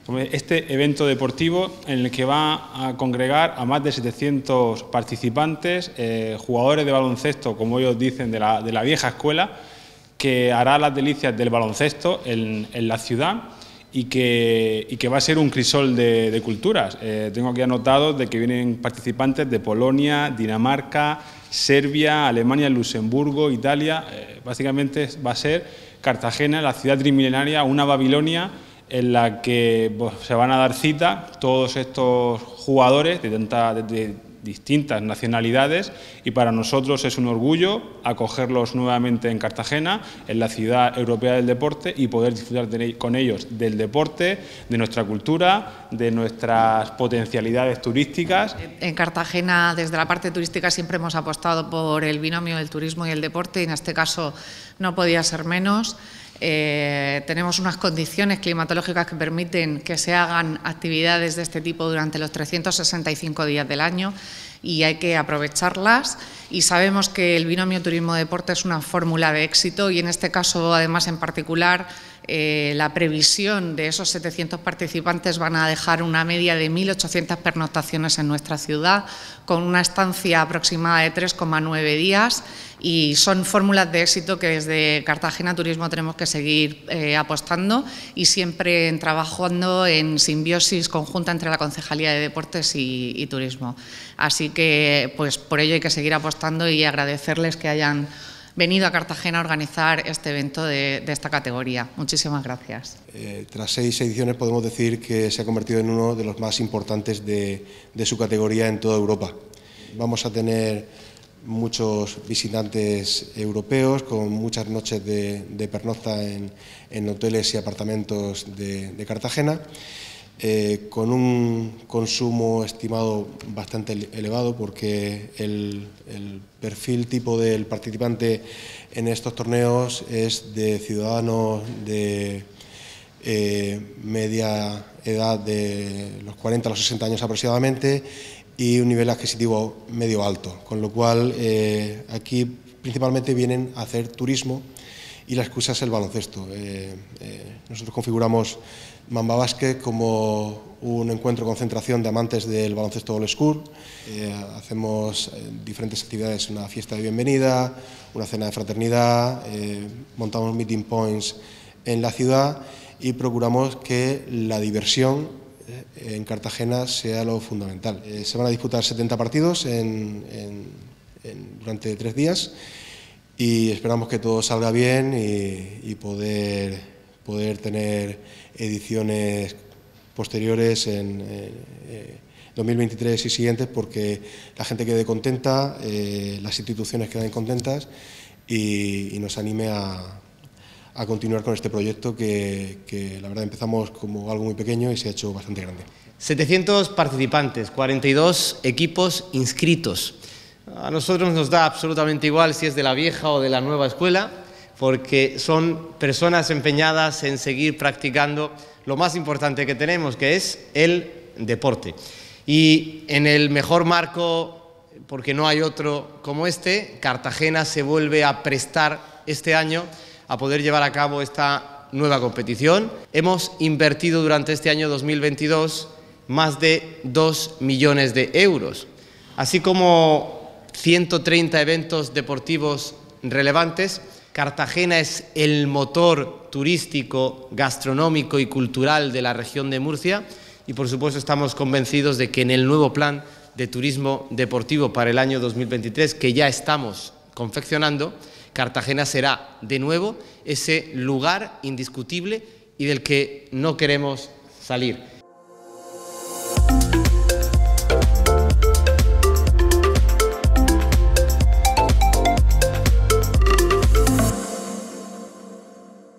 Este evento deportivo en el que va a congregar a más de 700 participantes, jugadores de baloncesto, como ellos dicen, de la vieja escuela, que hará las delicias del baloncesto en la ciudad y que va a ser un crisol de culturas. Tengo aquí anotado de que vienen participantes de Polonia, Dinamarca, Serbia, Alemania, Luxemburgo, Italia. Básicamente va a ser Cartagena, la ciudad trimilenaria, una Babilonia en la que se van a dar cita todos estos jugadores de distintas nacionalidades, y para nosotros es un orgullo acogerlos nuevamente en Cartagena, en la ciudad europea del deporte, y poder disfrutar con ellos del deporte, de nuestra cultura, de nuestras potencialidades turísticas. En Cartagena, desde la parte turística, siempre hemos apostado por el binomio del turismo y el deporte, y en este caso no podía ser menos. Tenemos unas condiciones climatológicas que permiten que se hagan actividades de este tipo durante los 365 días del año, y hay que aprovecharlas, y sabemos que el binomio turismo-deporte es una fórmula de éxito, y en este caso, además, en particular, la previsión de esos 700 participantes van a dejar una media de 1.800 pernoctaciones en nuestra ciudad, con una estancia aproximada de 3,9 días, y son fórmulas de éxito que desde Cartagena Turismo tenemos que seguir apostando, y siempre trabajando en simbiosis conjunta entre la Concejalía de Deportes y Turismo. Así que, pues, por ello hay que seguir apostando, y agradecerles que hayan venido a Cartagena a organizar este evento de esta categoría. Muchísimas gracias. Tras 6 ediciones podemos decir que se ha convertido en uno de los más importantes de su categoría en toda Europa. Vamos a tener muchos visitantes europeos, con muchas noches de pernocta en hoteles y apartamentos de Cartagena, con un consumo estimado bastante elevado, porque el perfil tipo del participante en estos torneos es de ciudadanos de media edad, de los 40 a los 60 años aproximadamente, y un nivel adquisitivo medio alto, con lo cual aquí principalmente vienen a hacer turismo, y la excusa es el baloncesto. Nosotros configuramos Mamba Basket como un encuentro concentración de amantes del baloncesto old school. Hacemos diferentes actividades: una fiesta de bienvenida, una cena de fraternidad, montamos meeting points en la ciudad, y procuramos que la diversión en Cartagena sea lo fundamental. Se van a disputar 70 partidos durante 3 días, y esperamos que todo salga bien y poder tener ediciones posteriores en 2023 y siguientes, porque la gente quede contenta, las instituciones queden contentas, y nos anime a continuar con este proyecto que la verdad empezamos como algo muy pequeño y se ha hecho bastante grande. 700 participantes, 42 equipos inscritos. A nosotros nos da absolutamente igual si es de la vieja o de la nueva escuela, porque son personas empeñadas en seguir practicando lo más importante que tenemos, que es el deporte. Y en el mejor marco, porque no hay otro como este, Cartagena se vuelve a prestar este año a poder llevar a cabo esta nueva competición. Hemos invertido durante este año 2022 más de 2 millones de euros, así como 130 eventos deportivos relevantes. Cartagena es el motor turístico, gastronómico y cultural de la región de Murcia, y por supuesto estamos convencidos de que en el nuevo plan de turismo deportivo para el año 2023, que ya estamos confeccionando, Cartagena será de nuevo ese lugar indiscutible y del que no queremos salir.